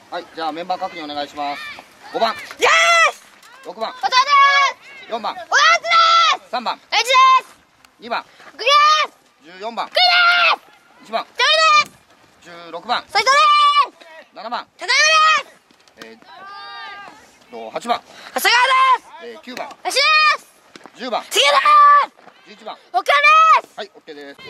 はい、じゃあメンバー確認お願いします。5番、 イエーイ。 6番、 こちらです。 4番、 おやつです。 3番、 エイジです。 2番、 グリです。 14番、 グリです。 1番、 ジョリです。 16番、 斉藤です。 7番、 高山です。 8番、 長谷川です。 9番、 よしです。 10番、 次です。 11番。 岡です。 はい、OK です。 で、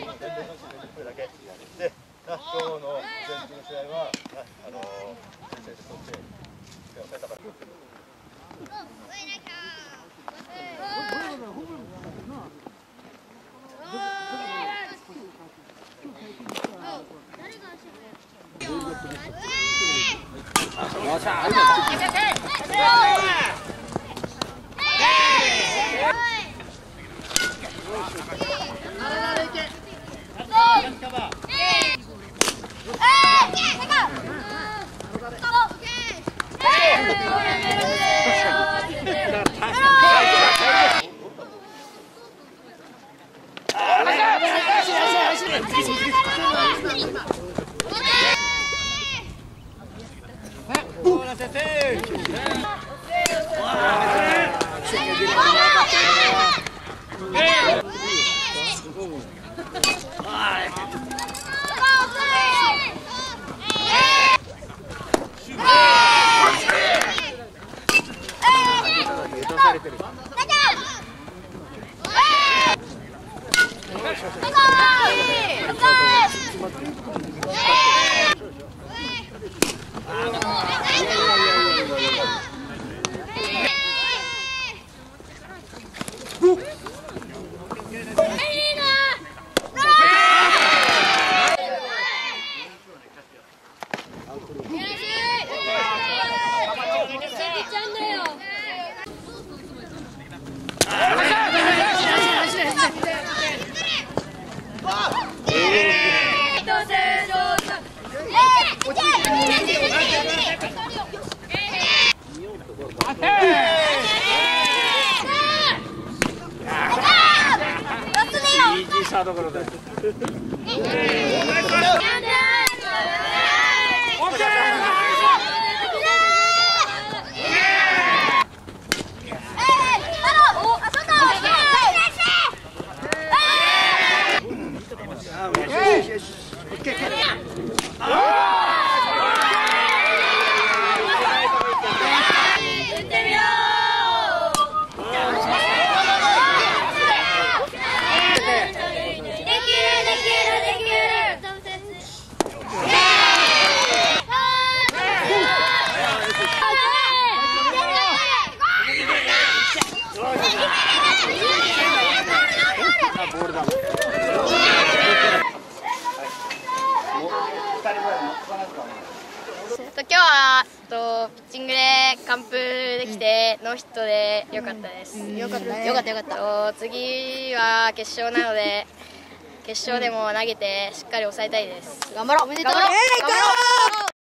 今日の前日の試合は、先生とって手を変えたから。 よっしゃ。 サードゴロで。 今日はピッチングで完封できてノーヒットで良かったです。良かったね。良かった良かった。次は決勝なので決勝でも投げてしっかり抑えたいです。頑張ろう。おめでとう。頑張ろう。